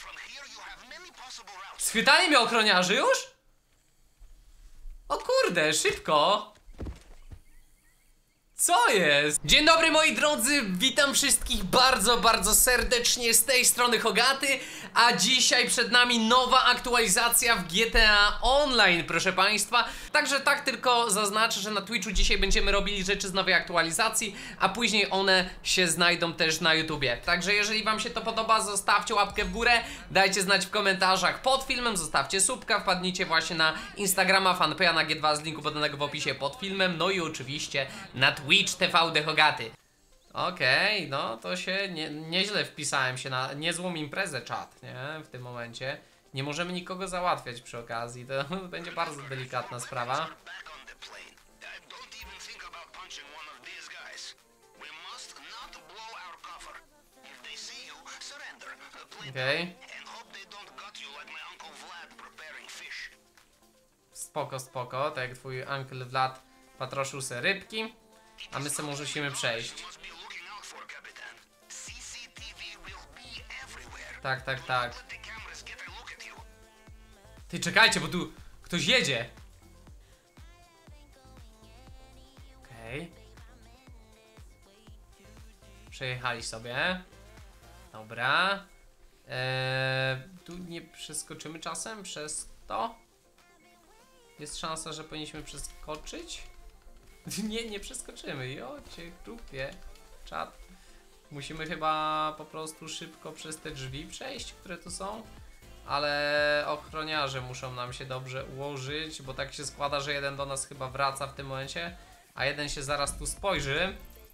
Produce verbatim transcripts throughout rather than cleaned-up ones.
Schwytali mnie ochroniarzy już? O kurde, szybko. Co jest? Dzień dobry moi drodzy, witam wszystkich bardzo, bardzo serdecznie z tej strony Hogaty. A dzisiaj przed nami nowa aktualizacja w G T A Online, proszę państwa. Także tak tylko zaznaczę, że na Twitchu dzisiaj będziemy robili rzeczy z nowej aktualizacji, a później one się znajdą też na YouTubie. Także jeżeli wam się to podoba, zostawcie łapkę w górę, dajcie znać w komentarzach pod filmem, zostawcie subka, wpadnijcie właśnie na Instagrama fanpage'a na G dwa z linku podanego w opisie pod filmem, no i oczywiście na Twitch T V D Hogaty. Okej, okay, no to się nie, nieźle wpisałem się na niezłą imprezę, czat, nie? W tym momencie. Nie możemy nikogo załatwiać przy okazji, to będzie bardzo delikatna sprawa. Okej. Okay. Spoko, spoko, tak jak twój uncle Vlad patroszył se rybki. A my sobie musimy przejść. Tak, tak, tak. Ty czekajcie, bo tu ktoś jedzie. Okej. Okay. Przejechali sobie. Dobra. Eee, tu nie przeskoczymy czasem przez to. Jest szansa, że powinniśmy przeskoczyć. Nie, nie przeskoczymy. Jo, cię grupie. Czat. Musimy chyba po prostu szybko przez te drzwi przejść, które tu są. Ale ochroniarze muszą nam się dobrze ułożyć, bo tak się składa, że jeden do nas chyba wraca w tym momencie, a jeden się zaraz tu spojrzy.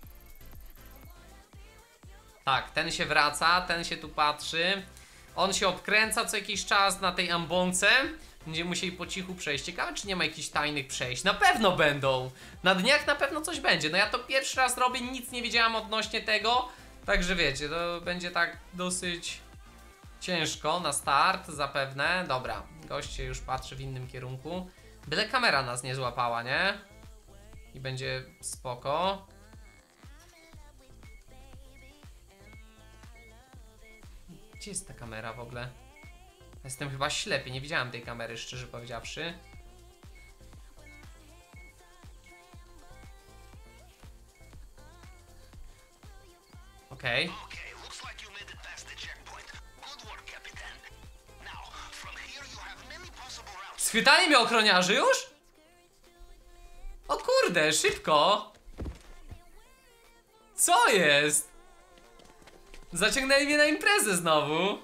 Tak, ten się wraca, ten się tu patrzy. On się obkręca co jakiś czas na tej ambonce. Będziemy musieli po cichu przejść. Ciekawe, czy nie ma jakichś tajnych przejść. Na pewno będą. Na dniach na pewno coś będzie. No ja to pierwszy raz robię, nic nie wiedziałam odnośnie tego. Także wiecie, to będzie tak dosyć ciężko na start zapewne. Dobra, gość się już patrzy w innym kierunku. Byle kamera nas nie złapała, nie? I będzie spoko. Gdzie jest ta kamera w ogóle? Jestem chyba ślepy, nie widziałem tej kamery, szczerze powiedziawszy. Okej. Okay. Schwytali mnie ochroniarzy już? O kurde, szybko. Co jest? Zaciągnęli mnie na imprezę znowu.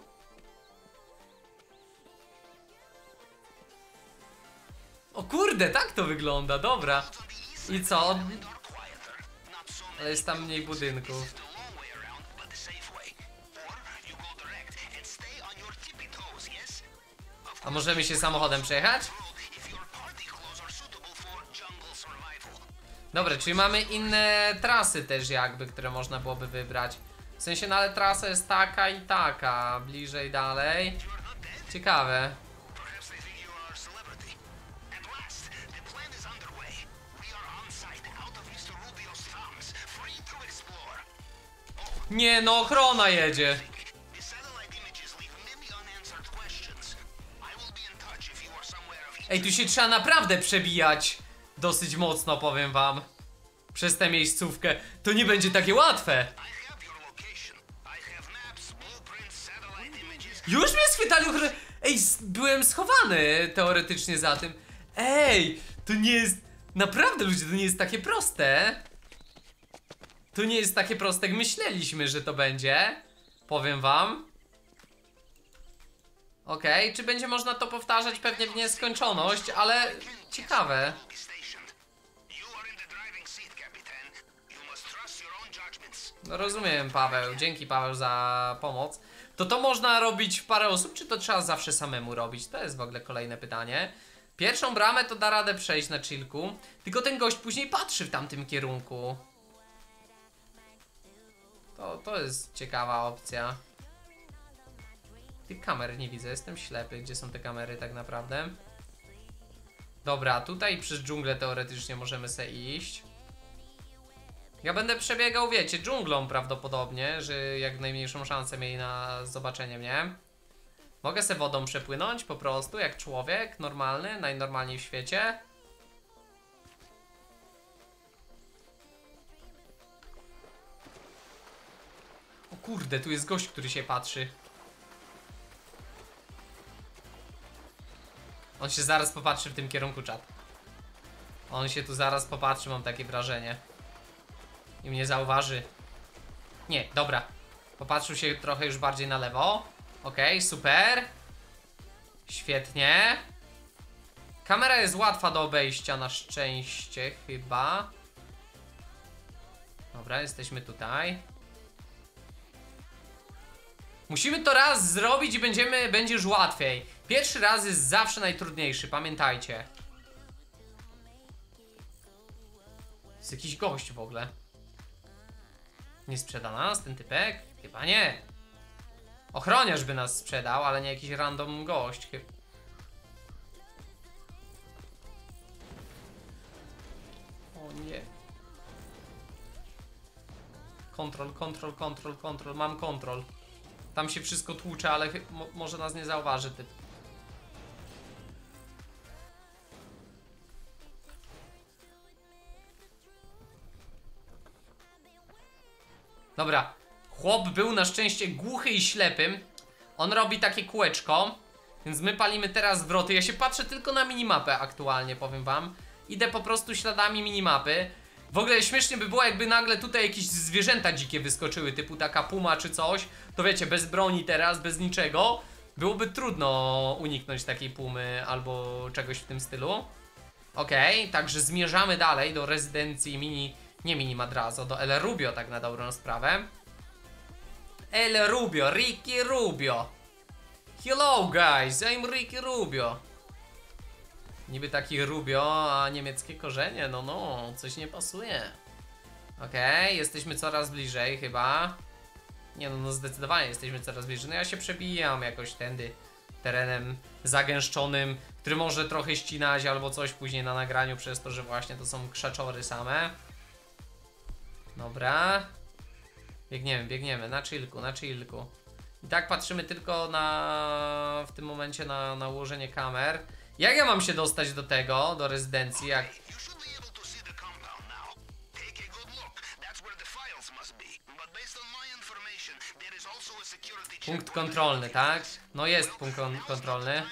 O kurde, tak to wygląda, dobra. I co? Ale jest tam mniej budynków. A możemy się samochodem przejechać? Dobra, czyli mamy inne trasy też jakby, które można byłoby wybrać. W sensie, no ale trasa jest taka i taka, bliżej, dalej. Ciekawe. Nie no, ochrona jedzie. Ej, tu się trzeba naprawdę przebijać dosyć mocno, powiem wam. Przez tę miejscówkę. To nie będzie takie łatwe. Już mnie schwytali ochrona... Ej, byłem schowany teoretycznie za tym. Ej, to nie jest... Naprawdę ludzie, to nie jest takie proste. To nie jest takie proste, jak myśleliśmy, że to będzie. Powiem wam. Okej, okay. Czy będzie można to powtarzać pewnie w nieskończoność, ale ciekawe. No rozumiem, Paweł, dzięki Paweł za pomoc. To to można robić w parę osób, czy to trzeba zawsze samemu robić? To jest w ogóle kolejne pytanie. Pierwszą bramę to da radę przejść na chillku. Tylko ten gość później patrzy w tamtym kierunku. To, to jest ciekawa opcja. Tych kamer nie widzę, jestem ślepy. Gdzie są te kamery tak naprawdę? Dobra, tutaj przez dżunglę teoretycznie możemy sobie iść. Ja będę przebiegał, wiecie, dżunglą prawdopodobnie, że jak najmniejszą szansę mieli na zobaczenie mnie. Mogę se wodą przepłynąć po prostu, jak człowiek normalny, najnormalniej w świecie. O kurde, tu jest gość, który się patrzy. On się zaraz popatrzy w tym kierunku, czat. On się tu zaraz popatrzy, mam takie wrażenie. I mnie zauważy. Nie, dobra. Popatrzył się trochę już bardziej na lewo. Okej, okay, super. Świetnie. Kamera jest łatwa do obejścia na szczęście chyba. Dobra, jesteśmy tutaj. Musimy to raz zrobić i będziemy, będzie już łatwiej. Pierwszy raz jest zawsze najtrudniejszy, pamiętajcie. Jest jakiś gość w ogóle. Nie sprzeda nas ten typek? Chyba nie. Ochroniarz by nas sprzedał, ale nie jakiś random gość. O nie. Kontrol, kontrol, kontrol, kontrol. Mam kontrol. Tam się wszystko tłucze, ale mo może nas nie zauważy typ. Dobra. Chłop był na szczęście głuchy i ślepym. On robi takie kółeczko. Więc my palimy teraz wroty. Ja się patrzę tylko na minimapę aktualnie, powiem wam. Idę po prostu śladami minimapy. W ogóle śmiesznie by było, jakby nagle tutaj jakieś zwierzęta dzikie wyskoczyły, typu taka puma czy coś. To wiecie, bez broni teraz, bez niczego. Byłoby trudno uniknąć takiej pumy albo czegoś w tym stylu. Okej, okay, także zmierzamy dalej do rezydencji mini... Nie mini Madrazo, do El Rubio, tak na dobrą sprawę. El Rubio, Ricky Rubio. Hello guys, I'm Ricky Rubio. Niby taki Rubio, a niemieckie korzenie, no no, coś nie pasuje. Okej, okay, jesteśmy coraz bliżej chyba. Nie no, no zdecydowanie jesteśmy coraz bliżej. No ja się przebijam jakoś tędy terenem zagęszczonym, który może trochę ścinać albo coś później na nagraniu, przez to, że właśnie to są krzaczory same. Dobra. Biegniemy, biegniemy, na chillku, na chillku. I tak patrzymy tylko na... w tym momencie na, na ułożenie kamer. Jak ja mam się dostać do tego, do rezydencji, jak... Punkt kontrolny, tak? No jest punkt kon kontrolny.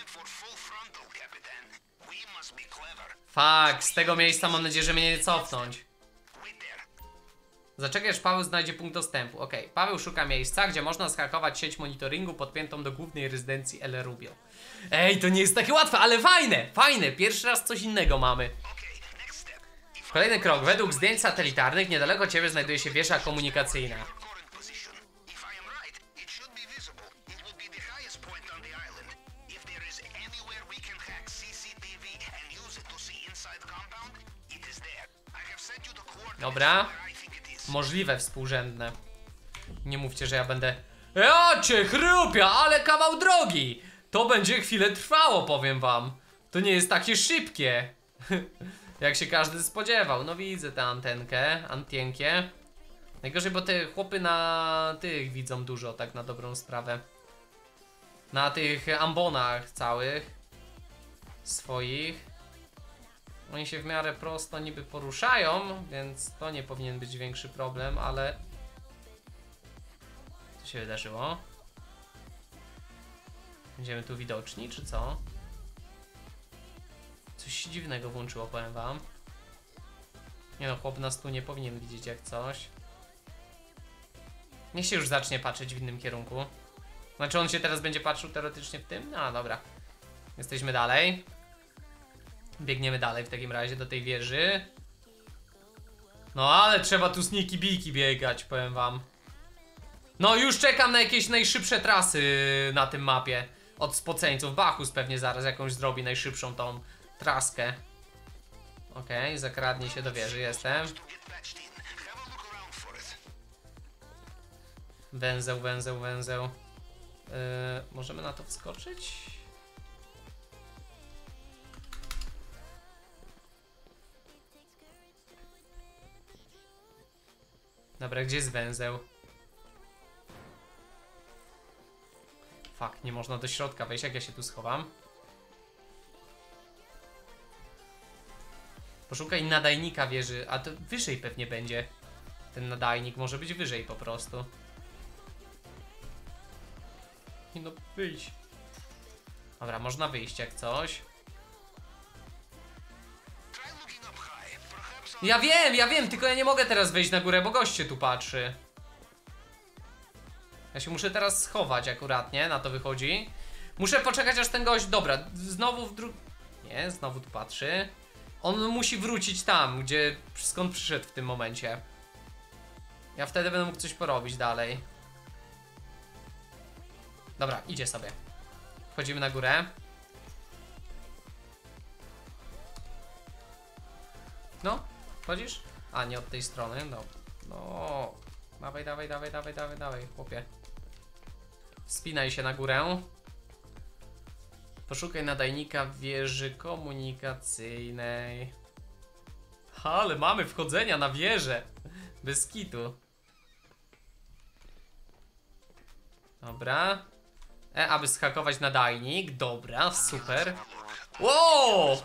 Fuck, z tego miejsca mam nadzieję, że mnie nie cofnąć. Zaczekaj, aż Paweł znajdzie punkt dostępu. Ok, Paweł szuka miejsca, gdzie można zhakować sieć monitoringu podpiętą do głównej rezydencji El Rubio. Ej, to nie jest takie łatwe, ale fajne, fajne. Pierwszy raz coś innego mamy. Kolejny krok. Według zdjęć satelitarnych niedaleko ciebie znajduje się wieża komunikacyjna. Dobra. Możliwe współrzędne. Nie mówcie, że ja będę... Ja cię chrupia, ale kawał drogi! To będzie chwilę trwało, powiem wam. To nie jest takie szybkie. Jak się każdy spodziewał. No widzę tę antenkę, antienkę. Najgorzej, bo te chłopy na tych widzą dużo, tak na dobrą sprawę. Na tych ambonach całych swoich. Oni się w miarę prosto niby poruszają, więc to nie powinien być większy problem, ale... Co się wydarzyło? Będziemy tu widoczni, czy co? Coś dziwnego włączyło, powiem wam. Nie no, chłop nas tu nie powinien widzieć jak coś. Niech się już zacznie patrzeć w innym kierunku. Znaczy on się teraz będzie patrzył teoretycznie w tym? No dobra. Jesteśmy dalej. Biegniemy dalej w takim razie do tej wieży. No ale trzeba tu sniki biki biegać, powiem wam. No już czekam na jakieś najszybsze trasy na tym mapie. Od spoceńców. Bachus pewnie zaraz jakąś zrobi najszybszą tą traskę. Okej, okay, zakradnij się do wieży, jestem. Węzeł, węzeł, węzeł. Yy, możemy na to wskoczyć? Dobra, gdzie jest węzeł? Fuck, nie można do środka wejść, jak ja się tu schowam. Poszukaj nadajnika wieży, a to wyżej pewnie będzie. Ten nadajnik może być wyżej po prostu. Nie no, wyjść. Dobra, można wyjść jak coś. Ja wiem, ja wiem, tylko ja nie mogę teraz wejść na górę, bo goście tu patrzy. Ja się muszę teraz schować akurat, nie? Na to wychodzi. Muszę poczekać aż ten gość... Dobra, znowu w dru... Nie, znowu tu patrzy. On musi wrócić tam, gdzie... skąd przyszedł w tym momencie. Ja wtedy będę mógł coś porobić dalej. Dobra, idzie sobie. Wchodzimy na górę. No, wchodzisz? A, nie od tej strony, no. No. Dawaj, dawaj, dawaj, dawaj, dawaj, dawaj, chłopie. Wspinaj się na górę. Poszukaj nadajnika w wieży komunikacyjnej. Ale mamy wchodzenia na wieżę. Bez kitu. Dobra. E, aby zhakować nadajnik. Dobra, super. Wow!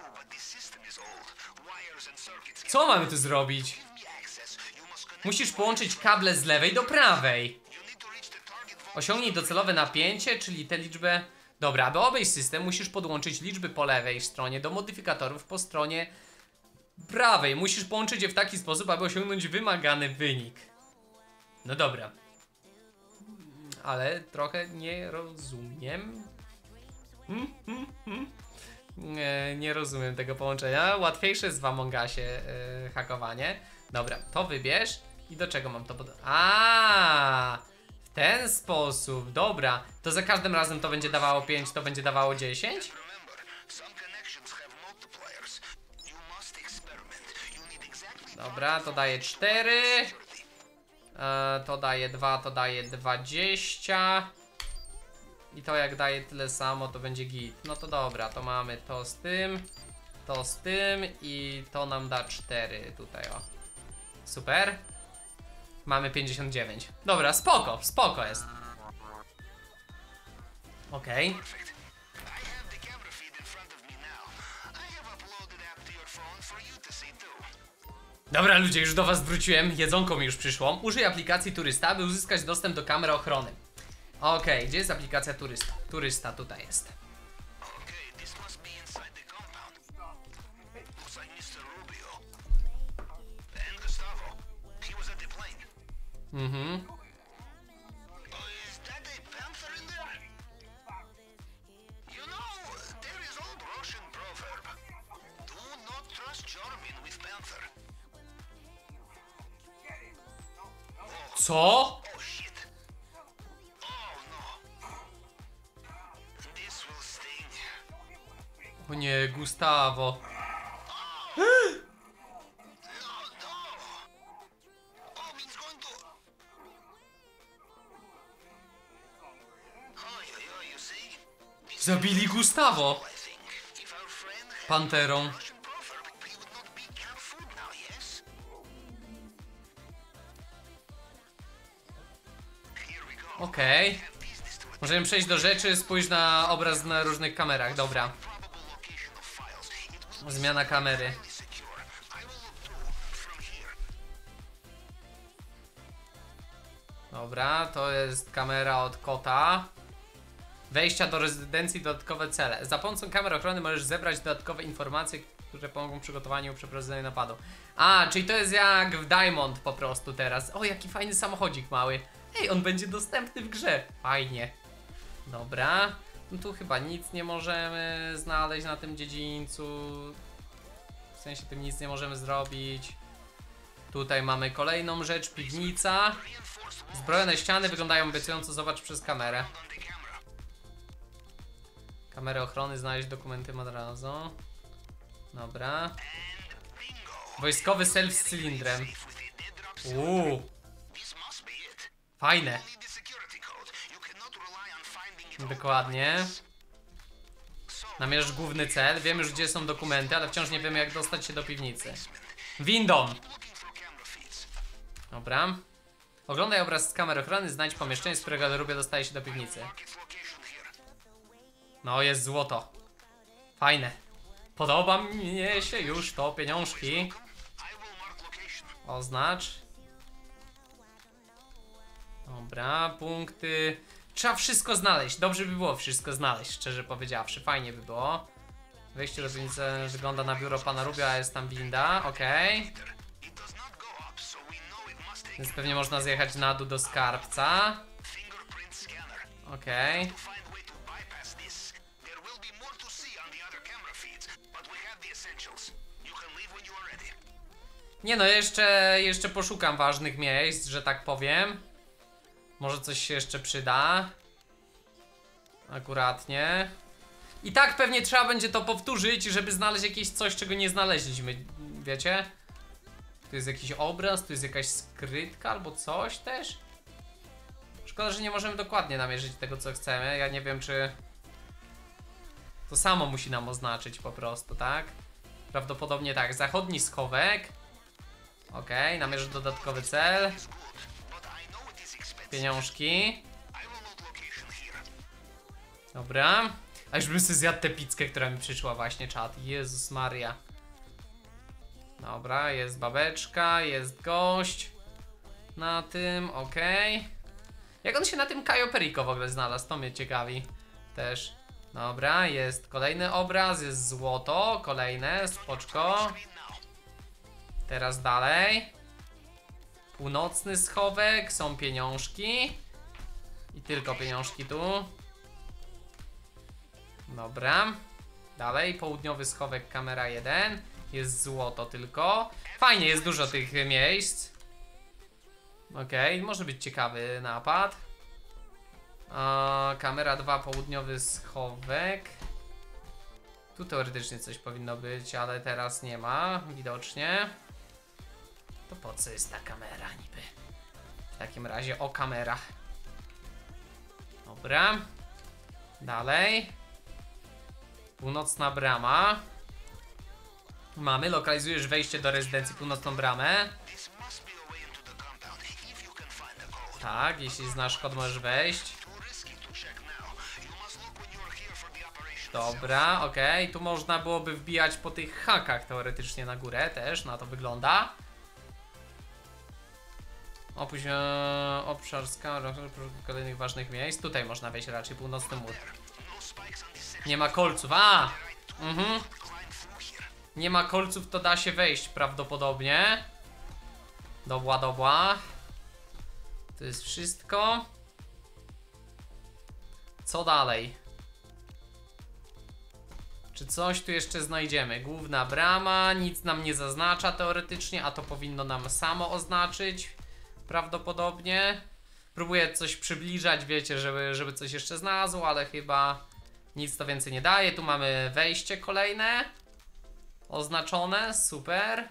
Co mamy tu zrobić? Musisz połączyć kable z lewej do prawej. Osiągnij docelowe napięcie, czyli tę liczbę... Dobra, aby obejść system, musisz podłączyć liczby po lewej stronie do modyfikatorów po stronie prawej. Musisz połączyć je w taki sposób, aby osiągnąć wymagany wynik. No dobra. Ale trochę nie rozumiem. Hmm, hmm, hmm. Nie, nie rozumiem tego połączenia. Łatwiejsze jest w Among Usie yy, hakowanie. Dobra, to wybierz. I do czego mam to pod... A, w ten sposób. Dobra, to za każdym razem to będzie dawało pięć, to będzie dawało dziesięć? Dobra, to daje cztery. E, to daje dwa, to daje dwadzieścia. I to jak daje tyle samo, to będzie git. No to dobra, to mamy to z tym, to z tym i to nam da cztery tutaj, o. Super. Mamy pięćdziesiąt dziewięć. Dobra, spoko, spoko jest. Okej. Okay. Dobra ludzie, już do was wróciłem, jedzonko mi już przyszło. Użyj aplikacji Turysta, aby uzyskać dostęp do kamery ochrony. Okej, okay, gdzie jest aplikacja Turysta? Turysta tutaj jest. Mhm. Co? O nie, Gustavo. Zabili Gustavo panterą. Okej. Okay. Możemy przejść do rzeczy, spójrz na obraz na różnych kamerach, dobra. Zmiana kamery. Dobra, to jest kamera od kota. Wejścia do rezydencji, dodatkowe cele. Za pomocą kamer ochrony możesz zebrać dodatkowe informacje, które pomogą w przygotowaniu i przeprowadzeniu napadu. A, czyli to jest jak w Diamond po prostu teraz. O, jaki fajny samochodzik mały. Ej, on będzie dostępny w grze. Fajnie. Dobra. No tu chyba nic nie możemy znaleźć na tym dziedzińcu. W sensie tym nic nie możemy zrobić. Tutaj mamy kolejną rzecz, piwnica. Zbrojone ściany wyglądają obiecująco, zobacz przez kamerę. Kamerę ochrony, znaleźć dokumenty od razu. Dobra. Wojskowy self z cylindrem. Uuu. Fajne. Dokładnie. Namierz główny cel. Wiemy już gdzie są dokumenty, ale wciąż nie wiemy jak dostać się do piwnicy. Windą. Dobra. Oglądaj obraz z kamer ochrony, znajdź pomieszczenie, z którego garderobia dostaje się do piwnicy. No, jest złoto. Fajne. Podoba mnie się już to, pieniążki. Oznacz. Dobra, punkty. Trzeba wszystko znaleźć. Dobrze by było wszystko znaleźć, szczerze powiedziawszy. Fajnie by było. Wejście do winnicy wygląda na biuro pana Rubio, a jest tam winda. Okej. Okay. Więc pewnie można zjechać na dół do skarbca. Okej. Okay. Nie no, jeszcze, jeszcze poszukam ważnych miejsc, że tak powiem. Może coś się jeszcze przyda. Akuratnie. I tak pewnie trzeba będzie to powtórzyć, żeby znaleźć jakieś coś, czego nie znaleźliśmy. Wiecie? Tu jest jakiś obraz, tu jest jakaś skrytka albo coś też. Szkoda, że nie możemy dokładnie namierzyć tego, co chcemy. Ja nie wiem, czy to samo musi nam oznaczyć po prostu, tak? Prawdopodobnie tak. Zachodni schowek. Okej, okay, namierzę dodatkowy cel. Pieniążki. Dobra. A już bym sobie zjadł tę pizzkę, która mi przyszła właśnie, czat. Jezus Maria. Dobra, jest babeczka, jest gość. Na tym, okej. Okay. Jak on się na tym Cayo Perico w ogóle znalazł? To mnie ciekawi też. Dobra, jest kolejny obraz, jest złoto, kolejne, spoczko. Teraz dalej. Północny schowek, są pieniążki. I tylko pieniążki tu. Dobra. Dalej, południowy schowek, kamera jeden. Jest złoto tylko. Fajnie, jest dużo tych miejsc. Okej, okay, może być ciekawy napad. Eee, kamera dwa, południowy schowek. Tu teoretycznie coś powinno być, ale teraz nie ma, widocznie. To po co jest ta kamera niby? W takim razie o kamera. Dobra. Dalej. Północna brama. Mamy, lokalizujesz wejście do rezydencji, północną bramę. Tak, jeśli znasz kod, możesz wejść. Dobra, okej, okay. Tu można byłoby wbijać po tych hakach teoretycznie na górę też, na to wygląda. Opuść e, obszar skał kolejnych ważnych miejsc. Tutaj można wejść raczej, północny mur. Nie ma kolców, a! Mhm. Nie ma kolców, to da się wejść prawdopodobnie. Dobła, dobła. To jest wszystko. Co dalej? Czy coś tu jeszcze znajdziemy? Główna brama, nic nam nie zaznacza teoretycznie, a to powinno nam samo oznaczyć. Prawdopodobnie. Próbuję coś przybliżać, wiecie, żeby, żeby coś jeszcze znalazło, ale chyba nic to więcej nie daje. Tu mamy wejście kolejne. Oznaczone, super.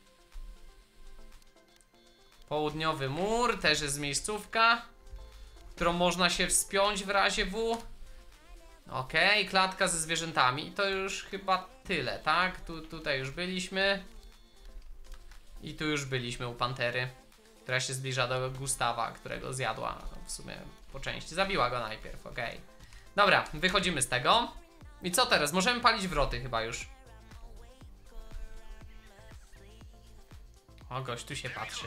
Południowy mur, też jest miejscówka, którą można się wspiąć w razie W. Okej, okay, klatka ze zwierzętami. I to już chyba tyle, tak? Tu, tutaj już byliśmy. I tu już byliśmy u pantery, która się zbliża do Gustawa, którego zjadła w sumie po części. Zabiła go najpierw, okej. Okay. Dobra, wychodzimy z tego. I co teraz? Możemy palić wroty chyba już. O, gość tu się patrzy.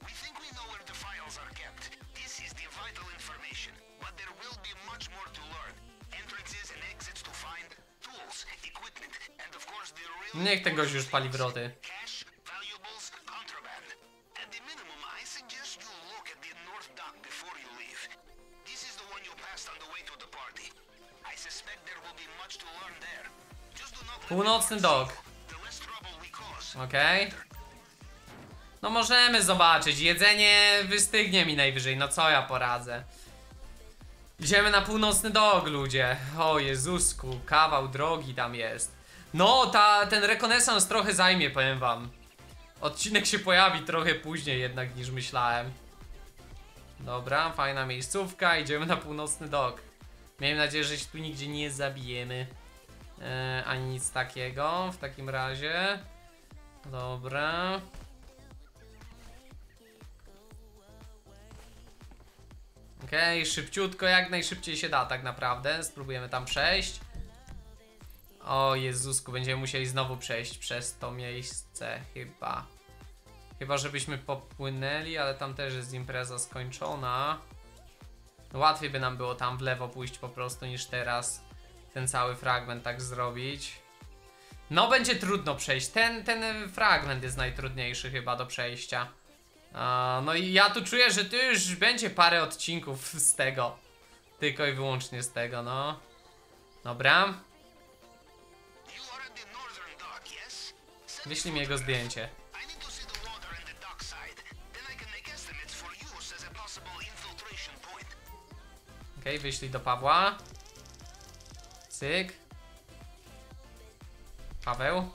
Niech ten gość już pali wroty. Północny dok. Okej. Okay. No możemy zobaczyć. Jedzenie wystygnie mi najwyżej. No co ja poradzę. Idziemy na północny dok, ludzie. O Jezusku, kawał drogi tam jest. No, ta, ten rekonesans trochę zajmie, powiem wam. Odcinek się pojawi trochę później jednak niż myślałem. Dobra, fajna miejscówka. Idziemy na północny dok. Miałem nadzieję, że się tu nigdzie nie zabijemy. Eee, ani nic takiego w takim razie. Dobra. Okej, okay, szybciutko, jak najszybciej się da tak naprawdę. Spróbujemy tam przejść. O Jezusku, będziemy musieli znowu przejść przez to miejsce chyba. Chyba żebyśmy popłynęli, ale tam też jest impreza skończona. Łatwiej by nam było tam w lewo pójść po prostu niż teraz ten cały fragment tak zrobić. No będzie trudno przejść, ten, ten fragment jest najtrudniejszy chyba do przejścia. A, no i ja tu czuję, że tu już będzie parę odcinków z tego. Tylko i wyłącznie z tego, no. Dobra. Wyślij mi jego zdjęcie. Okej, okay, wyślij do Pawła. Cyk. Paweł.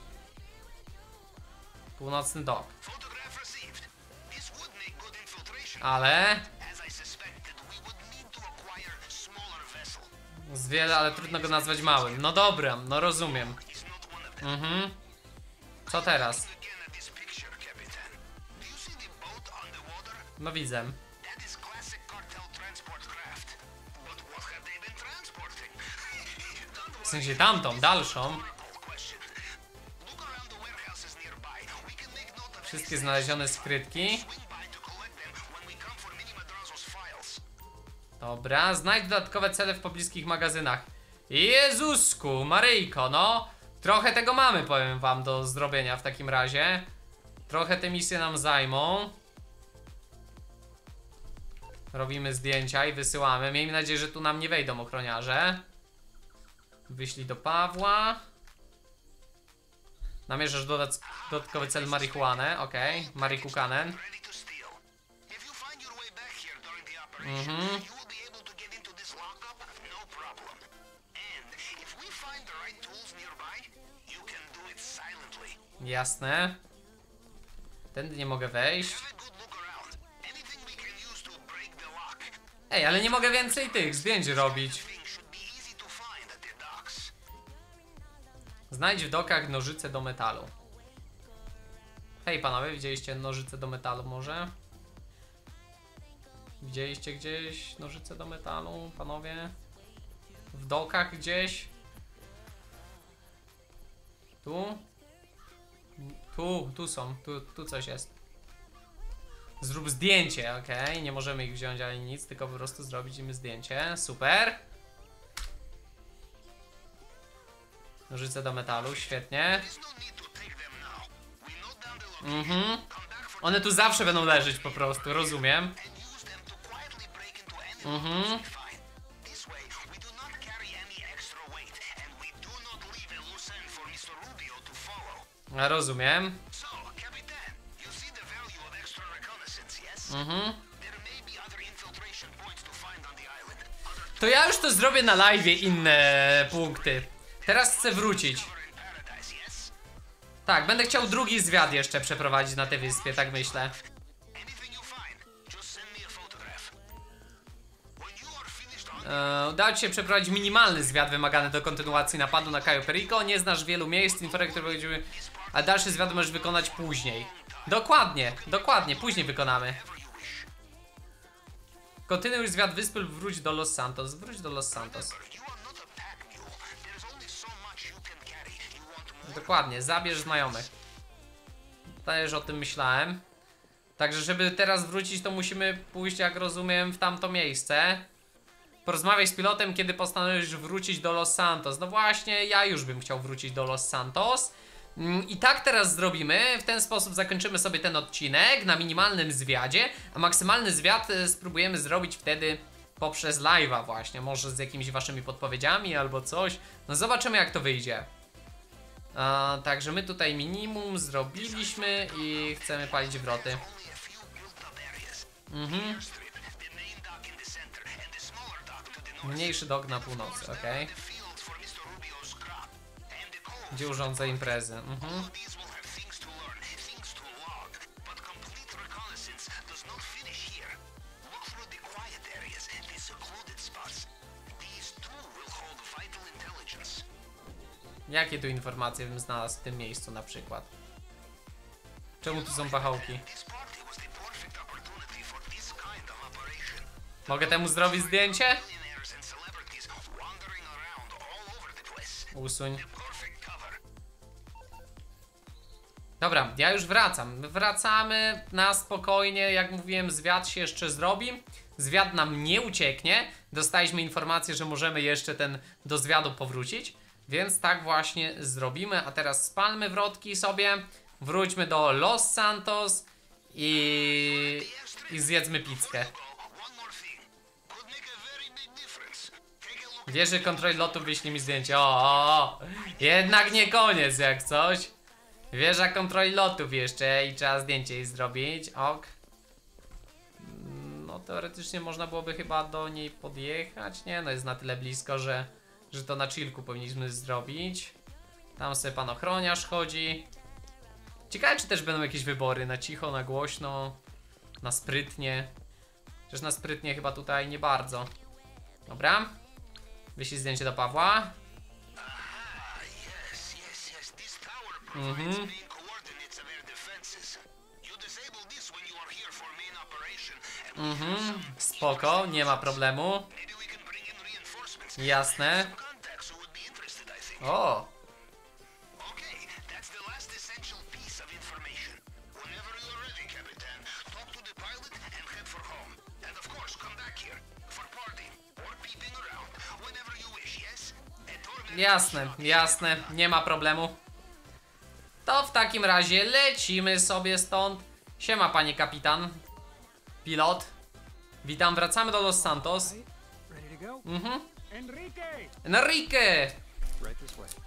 Północny dok. Ale... Z wiele, ale trudno go nazwać małym. No dobra, no rozumiem. Mhm. Co teraz? No widzę. W sensie tamtą, dalszą. Wszystkie znalezione skrytki. Dobra, znajdź dodatkowe cele w pobliskich magazynach. Jezusku, Maryjko, no. Trochę tego mamy, powiem wam, do zrobienia w takim razie. Trochę te misje nam zajmą. Robimy zdjęcia i wysyłamy. Miejmy nadzieję, że tu nam nie wejdą ochroniarze. Wyślij do Pawła. Namierzasz dodat dodatkowy cel marihuanę. Okej, okay. Marikukanen. Mhm. Jasne. Tędy nie mogę wejść. Ej, ale nie mogę więcej tych zdjęć robić. Znajdź w dokach nożyce do metalu. Hej panowie, widzieliście nożyce do metalu może? Widzieliście gdzieś nożyce do metalu, panowie? W dokach gdzieś? Tu? Tu, tu są, tu, tu coś jest. Zrób zdjęcie, okej, okay. Nie możemy ich wziąć ani nic, tylko po prostu zrobić im zdjęcie, super. Nożyce do metalu, świetnie. Mhm. One tu zawsze będą leżeć po prostu, rozumiem. Mhm. Rozumiem. Mhm. To ja już to zrobię na live'ie inne punkty. Teraz chcę wrócić. Tak, będę chciał drugi zwiad jeszcze przeprowadzić na tej wyspie, tak myślę. Eee, udało ci się przeprowadzić minimalny zwiad wymagany do kontynuacji napadu na Cayo Perico. Nie znasz wielu miejsc, informacji, które powiedziły, a dalszy zwiad możesz wykonać później. Dokładnie, dokładnie, później wykonamy. Kontynuuj zwiad wyspy lub wróć do Los Santos. Wróć do Los Santos. Dokładnie, zabierz znajomych. Też o tym myślałem. Także żeby teraz wrócić, to musimy pójść, jak rozumiem, w tamto miejsce. Porozmawiaj z pilotem, kiedy postanowisz wrócić do Los Santos. No właśnie, ja już bym chciał wrócić do Los Santos. I tak teraz zrobimy. W ten sposób zakończymy sobie ten odcinek na minimalnym zwiadzie, a maksymalny zwiad spróbujemy zrobić wtedy poprzez live'a właśnie. Może z jakimiś waszymi podpowiedziami albo coś. No zobaczymy, jak to wyjdzie. A, także my tutaj minimum zrobiliśmy i chcemy palić wroty. Mhm. Mniejszy dok na północy, ok. Gdzie urządza imprezy. Mhm. Jakie tu informacje bym znalazł w tym miejscu na przykład? Czemu tu są pachołki? Mogę temu zrobić zdjęcie? Usuń. Dobra, ja już wracam. Wracamy na spokojnie, jak mówiłem, zwiat się jeszcze zrobi. Zwiat nam nie ucieknie. Dostaliśmy informację, że możemy jeszcze ten do zwiadu powrócić. Więc tak właśnie zrobimy. A teraz spalmy wrotki sobie. Wróćmy do Los Santos i, i zjedzmy pizzkę. Wieży kontroli lotu, wyślij mi zdjęcie. O, o, o, jednak nie koniec jak coś. Wieża kontroli lotów jeszcze i trzeba zdjęcie jej zrobić. Ok. No teoretycznie można byłoby chyba do niej podjechać. Nie, no jest na tyle blisko, że, że to na chillku powinniśmy zrobić. Tam sobie pan ochroniarz chodzi. Ciekawe, czy też będą jakieś wybory na cicho, na głośno, na sprytnie. Przecież na sprytnie chyba tutaj nie bardzo. Dobra. Wyślij zdjęcie do Pawła. Mhm. Mhm. Spoko, nie ma problemu. Jasne. O. Jasne, jasne, nie ma problemu. To w takim razie lecimy sobie stąd. Siema, panie kapitan. Pilot. Witam, wracamy do Los Santos. Mhm. Enrique! Enrique! Right this way.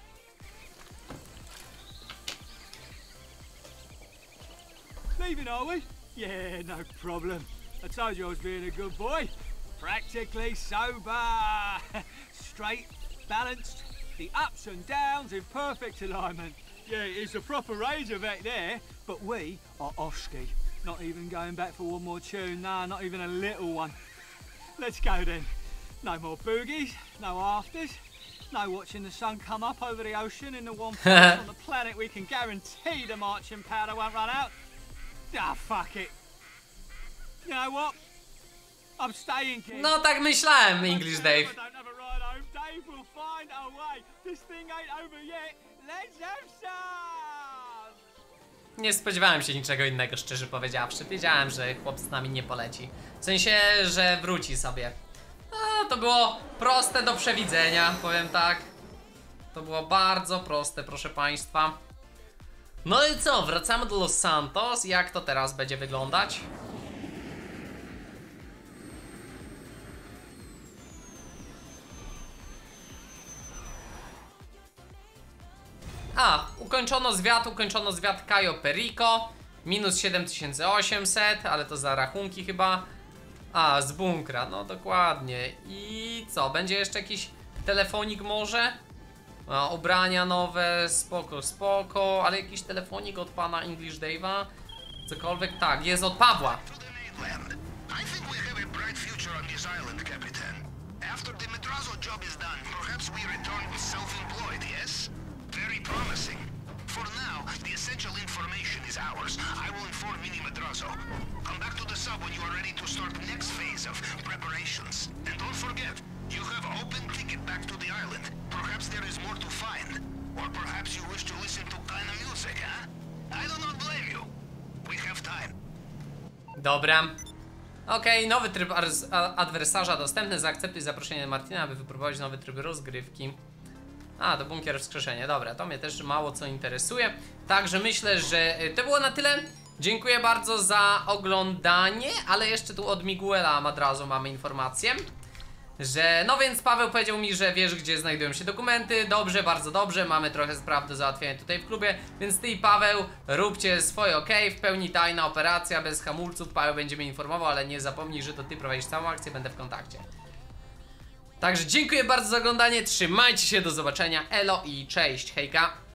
Leaving, are we? Yeah, no problem. I told you I was being a good boy. Practically sober. Straight, balanced, the ups and downs in perfect alignment. Yeah, it's a proper ranger back there, but we are off-ski. Not even going back for one more tune, nah, not even a little one. Let's go then. No more boogies, no afters, no watching the sun come up over the ocean in the one place on the planet we can guarantee the marching powder won't run out. Ah, fuck it. You know what? I'm staying, kid. No tak myślałem, English Dave. I don't have a ride home. Dave will find a way. This thing ain't over yet. Let's have some. Nie spodziewałem się niczego innego, szczerze powiedziawszy. Wiedziałem, że chłop z nami nie poleci. W sensie, że wróci sobie. No, to było proste do przewidzenia, powiem tak. To było bardzo proste, proszę państwa. No i co, wracamy do Los Santos. Jak to teraz będzie wyglądać? A, ukończono zwiat, ukończono zwiat Cayo Perico. Minus siedem tysięcy osiemset, ale to za rachunki chyba. A, z bunkra, no dokładnie. I co, będzie jeszcze jakiś telefonik może? A, ubrania nowe, spoko, spoko. Ale jakiś telefonik od pana English Dave'a? Cokolwiek, tak, jest od Pawła. I think we have a bright future on this island, Capitan. After the Madrazo job is done, perhaps we return self-employed, yes? Very promising. For now, the essential information is ours. I will inform Mini Madrazo. Come back to the sub when you are ready to start the next phase of preparations. And don't forget, you have open ticket back to the island. Perhaps there is more to find. Or perhaps you wish to listen to kind of music, huh? I do not blame you. We have time. Dobra. Okej, okay, nowy tryb adwersarza dostępny. Zaakceptuj zaproszenie Martina, aby wypróbować nowy tryb rozgrywki. A, to bunkier wskrzeszenie. Dobra, to mnie też mało co interesuje. Także myślę, że to było na tyle. Dziękuję bardzo za oglądanie. Ale jeszcze tu od Miguela Madrazo mamy informację, że no więc Paweł powiedział mi, że wiesz, gdzie znajdują się dokumenty. Dobrze, bardzo dobrze, mamy trochę spraw do załatwienia tutaj w klubie. Więc ty i Paweł róbcie swoje, ok. W pełni tajna operacja, bez hamulców. Paweł będzie mnie informował, ale nie zapomnij, że to ty prowadzisz całą akcję, będę w kontakcie. Także dziękuję bardzo za oglądanie, trzymajcie się, do zobaczenia, elo i cześć, hejka.